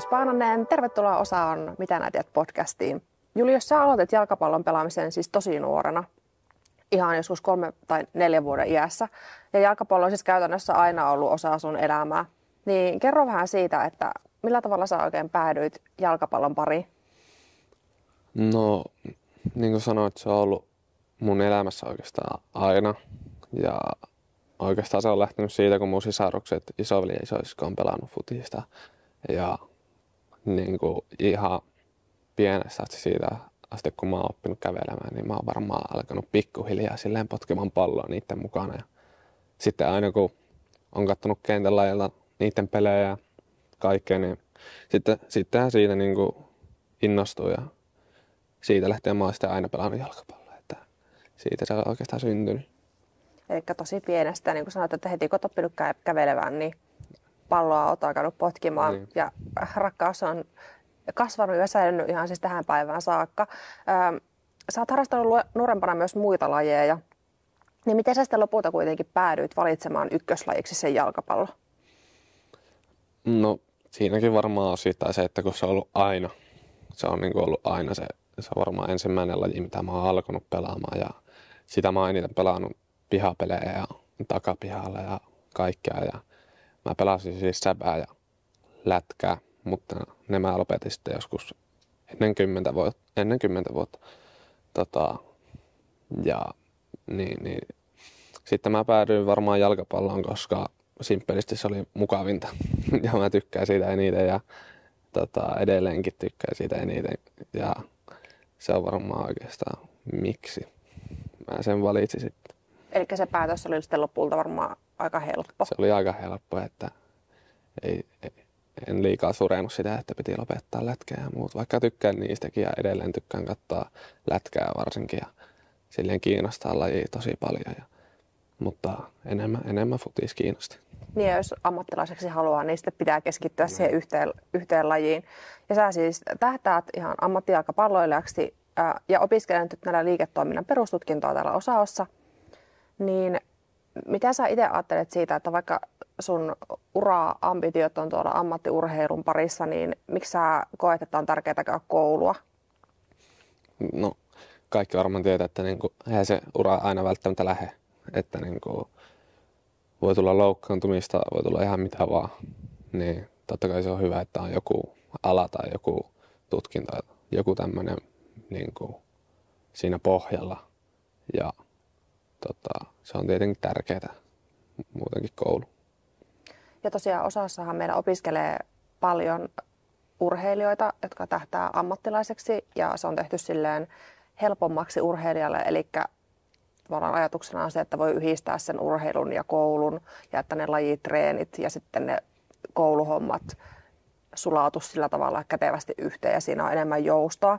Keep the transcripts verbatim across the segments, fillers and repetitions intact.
Julius Paananen. Tervetuloa osaan Mitä nää tiedät podcastiin. Julius, sä aloitit jalkapallon pelaamisen siis tosi nuorena, ihan joskus kolme tai neljä vuoden iässä. Ja jalkapallo on siis käytännössä aina ollut osa sun elämää. Niin kerro vähän siitä, että millä tavalla sä oikein päädyit jalkapallon pariin? No, niin kuin sanoit, se on ollut mun elämässä oikeastaan aina. Ja oikeastaan se on lähtenyt siitä, kun mun sisarukset, isoveli ja isoisko on pelannut futista. Ja niin kuin ihan pienestä asti siitä asti, kun mä oon oppinut kävelemään, niin mä oon varmaan alkanut pikkuhiljaa silleen potkemaan palloa niiden mukana. Ja sitten aina kun on kattonut kentän lailla niiden pelejä ja kaikkea, niin sitten, sittenhän siitä niin kuin innostuu ja siitä lähtien mä oon sitten aina pelannut jalkapalloa. Että siitä se on oikeastaan syntynyt. Eli tosi pienestä, niin kuin sanoit, että heti kun oot oppinut kä- kävelevään, niin palloa oot alkanut potkimaan. Niin. Ja rakkaus on kasvanut ja säilynyt ihan siis tähän päivään saakka. Ähm, sä oot harrastanut nuorempana myös muita lajeja. Niin miten sä sitten lopulta kuitenkin päädyit valitsemaan ykköslajiksi sen jalkapallo? No siinäkin varmaan osittain se, että kun se on ollut aina, se on niin kuin ollut aina se, se on varmaan ensimmäinen laji, mitä mä oon alkanut pelaamaan. Ja sitä mä oon eniten pelannut pihapelejä ja takapihalla ja kaikkea. Ja mä pelasin siis säbää ja lätkää, mutta ne mä lopetin sitten joskus ennen kymmentä vuotta. Ennen kymmentä vuotta. Tota, ja niin, niin. Sitten mä päädyin varmaan jalkapalloon, koska simppelisti se oli mukavinta ja mä tykkään siitä eniten ja tota, edelleenkin tykkään siitä eniten. Ja se on varmaan oikeastaan miksi mä sen valitsin sitten. Eli se päätös oli sitten lopulta varmaan aika helppo. Se oli aika helppo, että ei, en liikaa surenut sitä, että piti lopettaa lätkää ja muut. Vaikka tykkään niistäkin ja edelleen tykkään katsoa lätkää varsinkin ja silleen kiinnostaa lajia tosi paljon. Ja, mutta enemmän, enemmän futis kiinnosti. Niin ja jos ammattilaiseksi haluaa, niin sitten pitää keskittyä siihen yhteen, yhteen lajiin. Ja sä siis tähtäät ihan ammattijalkapalloilijaksi ää, ja opiskelen nyt näillä liiketoiminnan perustutkintoa täällä osaossa. Niin mitä sä itse ajattelet siitä, että vaikka sun ura-ambitiot on tuolla ammattiurheilun parissa, niin miksi sä koet, että on tärkeää käydä koulua? No kaikki varmaan tietää, että niinku, eihän se ura aina välttämättä lähde. Että niinku, voi tulla loukkaantumista, voi tulla ihan mitä vaan. Niin totta kai se on hyvä, että on joku ala tai joku tutkinto, joku tämmöinen niinku, siinä pohjalla. Ja tota, se on tietenkin tärkeää, muutenkin koulu. Ja tosiaan osassahan meillä opiskelee paljon urheilijoita, jotka tähtää ammattilaiseksi ja se on tehty silleen helpommaksi urheilijalle, eli tavallaan ajatuksena on se, että voi yhdistää sen urheilun ja koulun ja että ne lajitreenit ja sitten ne kouluhommat sulautu sillä tavalla kätevästi yhteen ja siinä on enemmän joustoa.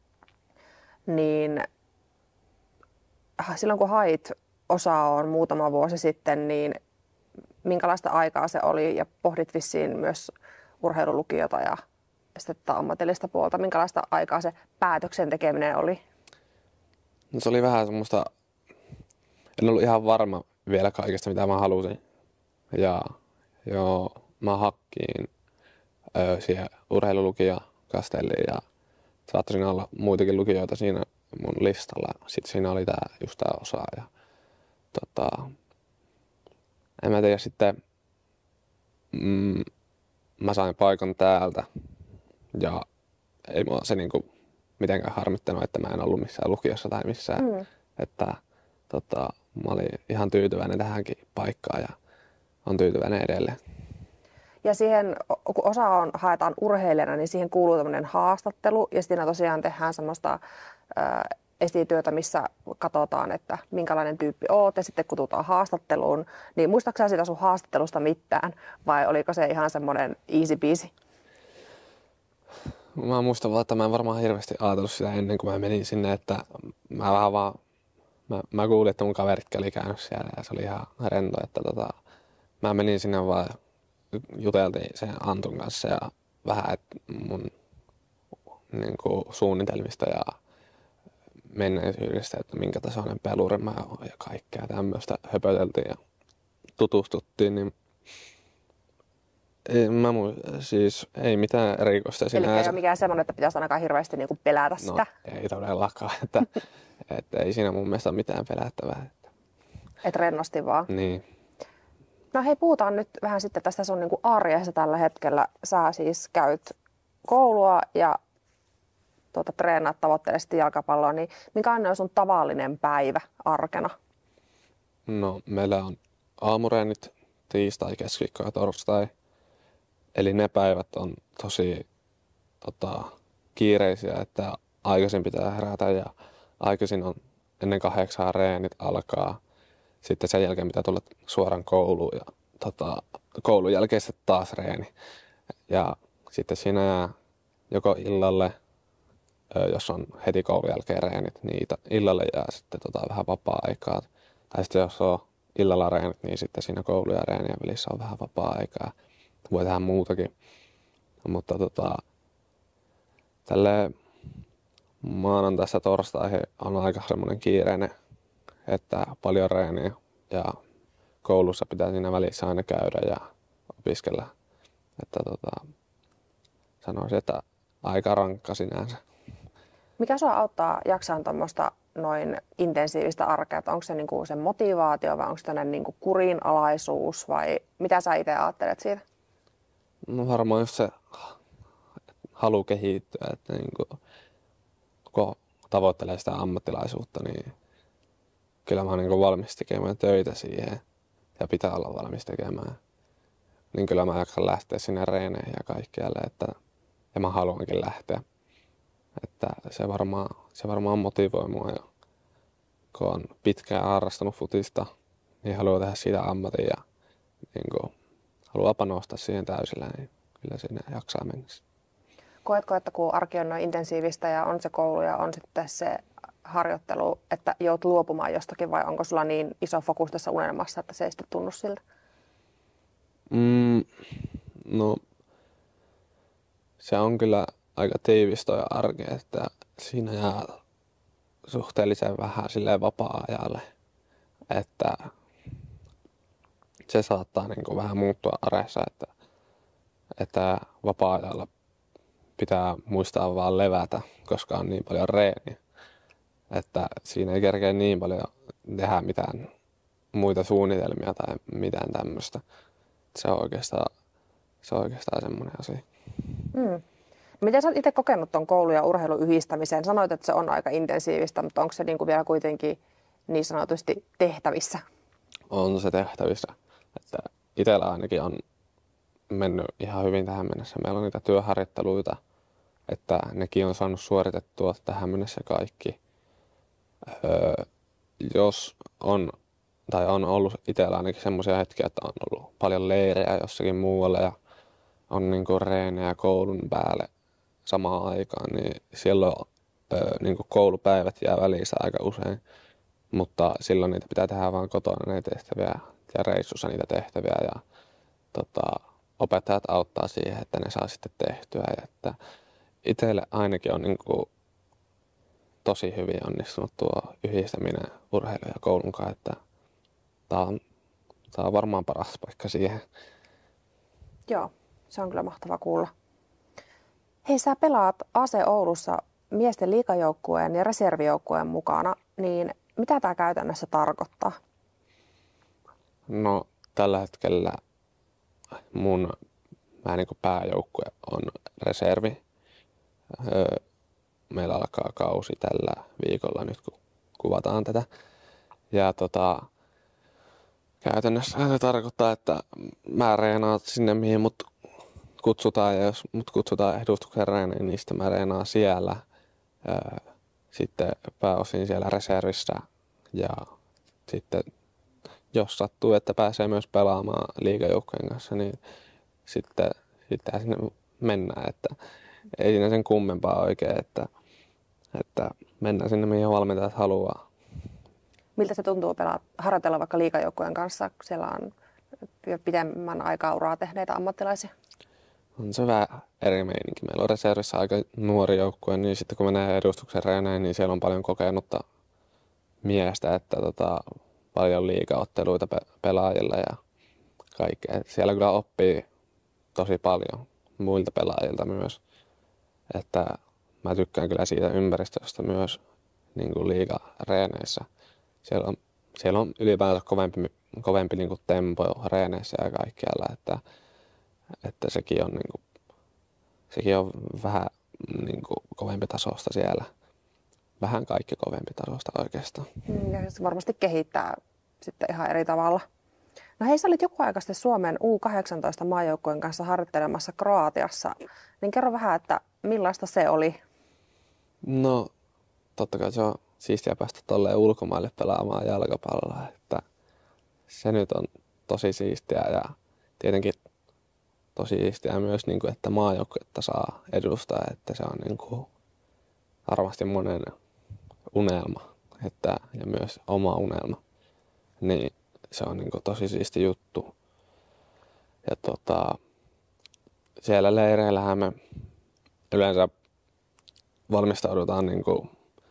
Niin silloin kun hait osaon muutama vuosi sitten, niin minkälaista aikaa se oli ja pohdit vissiin myös urheilulukiota ja sitten ammatillista puolta. Minkälaista aikaa se päätöksen tekeminen oli? No se oli vähän semmoista, en ollut ihan varma vielä kaikesta mitä mä halusin. Ja joo, mä hakkiin ö, siihen urheilulukioon Kastelliin ja saattaisin olla muitakin lukijoita siinä mun listalla. Sitten siinä oli tää, just tää osa ja tota, en mä tiedä sitten, mm, mä sain paikan täältä ja ei mua se niinku mitenkään harmittanut, että mä en ollut missään lukiossa tai missään. Mm. Että tota, mä olin ihan tyytyväinen tähänkin paikkaan ja on tyytyväinen edelleen. Ja siihen, kun osa on, haetaan urheilijana, niin siihen kuuluu tämmöinen haastattelu ja siinä tosiaan tehdään semmoista ää, esityötä, missä katsotaan, että minkälainen tyyppi oot ja sitten kutsutaan haastatteluun. Niin muistatko sä sitä sun haastattelusta mitään vai oliko se ihan semmoinen easy peasy? Mä muistan vaan, että mä en varmaan hirveästi ajatellut sitä ennen kuin mä menin sinne, että mä vähän vaan, mä, mä kuulin, että mun kaverit oli käynyt siellä ja se oli ihan rento, että tota, mä menin sinne vaan juteltiin sen Antun kanssa ja vähän että mun niin kuin, suunnitelmista ja menneisyydestä, että minkä tasoinen peluri mä oon ja kaikkea tämmöistä höpöteltiin ja tutustuttiin, niin Ei, mä mu, siis ei mitään erikoista Eli sinänsä. ei ole mikään semmoinen, että pitäisi ainakaan hirveästi niin kuin pelätä No sitä. ei todellakaan, että, että ei siinä mun mielestä ole mitään pelättävää. Että, Että rennosti vaan. niin. No hei, puhutaan nyt vähän sitten tästä sun niin kuin arjesta tällä hetkellä. Sä siis käyt koulua ja tuota, treenaat tavoitteellisesti jalkapalloa, niin minkälainen on sun tavallinen päivä arkena? No meillä on aamureenit tiistai, keskiviikko ja torstai. Eli ne päivät on tosi tota, kiireisiä, että aikaisin pitää herätä ja aikaisin on ennen kahdeksaa reenit alkaa. Sitten sen jälkeen pitää tulla suoraan kouluun ja tota, koulun jälkeen sitten taas reeni. Ja sitten siinä jää joko illalle, jos on heti koulun jälkeen reenit, niin illalle jää sitten tota, vähän vapaa-aikaa. Tai sitten jos on illalla reenit, niin sitten siinä koulu ja reenien välissä on vähän vapaa-aikaa. Voi tehdä muutakin. Mutta tota, tälle maanantaista torstaihin on aika semmoinen kiireinen, että paljon reeniä ja koulussa pitää siinä välissä aina käydä ja opiskella. Että tota, sanoisin, että aika rankka sinänsä. Mikä sua auttaa jaksamaan tuommoista noin intensiivistä arkea? Että onko se niinku se motivaatio vai onko se tämmöinen niinku kurinalaisuus vai mitä sä itse ajattelet siitä? No varmaan jos se halu kehittyä, että niin kun tavoittelee sitä ammattilaisuutta, niin kyllä mä oon niin valmis tekemään töitä siihen ja pitää olla valmis tekemään. Niin kyllä mä jaksan lähteä sinne reeneihin ja kaikkialle, että ja mä haluankin lähteä. Että se varmaan, se varmaan motivoi mua ja kun on pitkään harrastanut futista, niin haluaa tehdä siitä ammatin ja niin kun haluaa panostaa siihen täysillä, niin kyllä siinä jaksaa mennessä. Koetko, että kun arki on noin intensiivistä ja on se koulu ja on sitten se harjoittelu, että joudut luopumaan jostakin vai onko sulla niin iso fokus tässä unelmassa, että se ei sitten tunnu siltä? Mm, no, se on kyllä aika tiivistä ja arki, että siinä jää suhteellisen vähän silleen vapaa-ajalle, että se saattaa niin kuin vähän muuttua arjessa, että, että vapaa-ajalla pitää muistaa vaan levätä, koska on niin paljon reeniä, että siinä ei kerkeä niin paljon tehdä mitään muita suunnitelmia tai mitään tämmöistä. Se on oikeastaan, se on oikeastaan semmoinen asia. Mm. Miten sä oot itse kokenut tuon koulu- ja urheilun yhdistämisen? Sanoit, että se on aika intensiivistä, mutta onko se niinku vielä kuitenkin niin sanotusti tehtävissä? On se tehtävissä. Että itsellä ainakin on mennyt ihan hyvin tähän mennessä. Meillä on niitä työharjoitteluita, että nekin on saanut suoritettua tähän mennessä kaikki. Öö, jos on, tai on ollut itsellä ainakin semmoisia hetkiä, että on ollut paljon leirejä jossakin muualla ja on niinku reenejä koulun päälle samaan aikaan, niin silloin öö, niinku koulupäivät jää välissä aika usein. Mutta silloin niitä pitää tehdä vaan kotona niitä tehtäviä ja reissussa niitä tehtäviä ja tota, opettajat auttaa siihen, että ne saa sitten tehtyä. Ja että itselle ainakin on niin kuin tosi hyvin onnistunut tuo yhdistäminen urheilun ja koulun kanssa, että tämä on, tää on varmaan paras paikka siihen. Joo, se on kyllä mahtava kuulla. Hei, sä pelaat A C Oulussa miesten liigajoukkueen ja reservijoukkueen mukana, niin mitä tämä käytännössä tarkoittaa? No tällä hetkellä mun mä niin kuin pääjoukkue on reservi. Öö, meillä alkaa kausi tällä viikolla nyt kun kuvataan tätä. Ja tota, käytännössä se tarkoittaa, että mä reenaan sinne mihin mut kutsutaan ja jos mut kutsutaan edustuksen reeniin, niin sitten mä reenaan siellä. Öö, sitten pääosin siellä reservissä ja sitten jos sattuu, että pääsee myös pelaamaan liigajoukkojen kanssa, niin sitten, sitten sinne mennään, että ei siinä sen kummempaa oikein, että, että mennään sinne mihin valmentajat haluaa. Miltä se tuntuu pelaa, harjoitella vaikka liigajoukkueen kanssa, kun siellä on pidemmän aikaa tehneitä ammattilaisia? On se vähän eri meininki. Meillä on reservissä aika nuori joukkue, niin sitten kun menee edustuksen reeneen, niin siellä on paljon kokenutta miestä, että tota, paljon liigaotteluita pe- pelaajilla ja kaikkea. Siellä kyllä oppii tosi paljon muilta pelaajilta myös. Että mä tykkään kyllä siitä ympäristöstä myös niin kuin liigareeneissä. Siellä on, siellä on ylipäänsä kovempi, kovempi niin kuin tempo reeneissä ja kaikkialla, että, että sekin on, niin kuin, sekin on vähän niin kuin kovempi tasosta siellä. Vähän kaikki kovempi tasosta oikeastaan. Ja se varmasti kehittää sitten ihan eri tavalla. No hei, sä olit joku aika sitten Suomen U kahdeksantoista maajoukkueen kanssa harjoittelemassa Kroatiassa. Niin kerro vähän, että millaista se oli? No, totta kai se on siistiä päästä tolleen ulkomaille pelaamaan jalkapalloa. Että se nyt on tosi siistiä ja tietenkin tosi siistiä myös, niin kuin, että maajoukkuetta saa edustaa. Että se on niin kuin, varmasti monen unelma että, ja myös oma unelma. Niin se on niin kuin, tosi siisti juttu. Ja tota, siellä leireillähän me yleensä valmistaudutaan niin kuin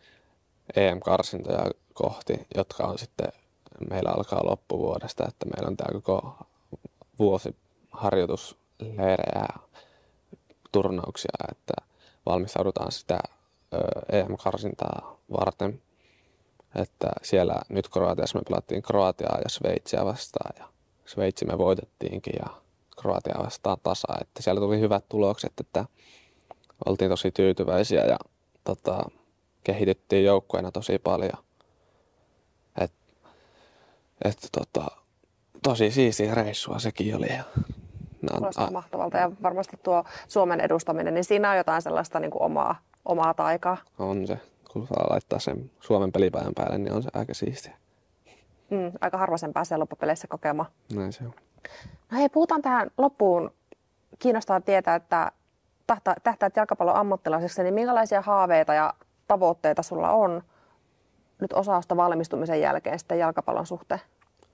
E M-karsintoja kohti, jotka on sitten, meillä alkaa loppuvuodesta, että meillä on tämä koko vuosi harjoitusleirejä ja turnauksia, että valmistaudutaan sitä E M-karsintaa varten. Että siellä nyt Kroatiassa me pelattiin Kroatiaa ja Sveitsiä vastaan ja Sveitsi me voitettiinkin ja Kroatia vastaan tasa, että siellä tuli hyvät tulokset, että oltiin tosi tyytyväisiä ja tota, kehityttiin joukkueena tosi paljon. Et, et, tota, tosi siistiä reissua sekin oli. Kuulostaa a- mahtavalta ja varmasti tuo Suomen edustaminen, niin siinä on jotain sellaista niin kuin omaa, omaa taikaa. On se. Kun saa laittaa sen Suomen pelipäivän päälle, niin on se aika siistiä. Mm, aika harva sen pääsee loppupeleissä kokemaan. Näin se on. No hei, puhutaan tähän loppuun. Kiinnostaa tietää, että tähtäät jalkapallon ammattilaiseksi, niin minkälaisia haaveita ja tavoitteita sulla on nyt osausta valmistumisen jälkeen sitten jalkapallon suhteen?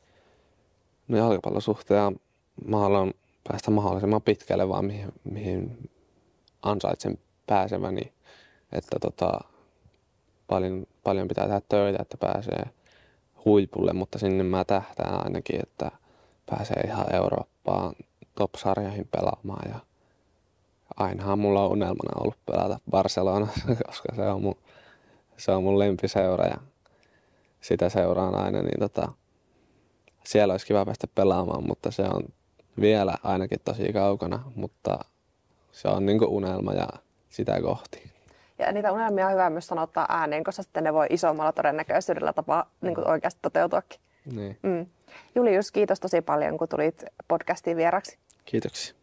No jalkapallon suhteen mä haluan päästä mahdollisimman pitkälle vaan mihin, mihin ansaitsen pääseväni. Että tota, paljon, paljon pitää tehdä töitä, että pääsee huipulle, mutta sinne mä tähtään ainakin, että pääsee ihan Eurooppaan top-sarjoihin pelaamaan. Ja ainahan mulla on unelmana ollut pelata Barcelonassa, koska se on mun, se on mun lempiseura ja sitä seuraan aina. Niin tota, siellä olisi kiva päästä pelaamaan, mutta se on vielä ainakin tosi kaukana, mutta se on niinku unelma ja sitä kohti. Ja niitä unelmia on hyvä myös sanottaa ääneen, koska sitten ne voi isommalla todennäköisyydellä tapaa niin kuin oikeasti toteutuakin. Niin. Mm. Julius, kiitos tosi paljon, kun tulit podcastiin vieraksi. Kiitoksia.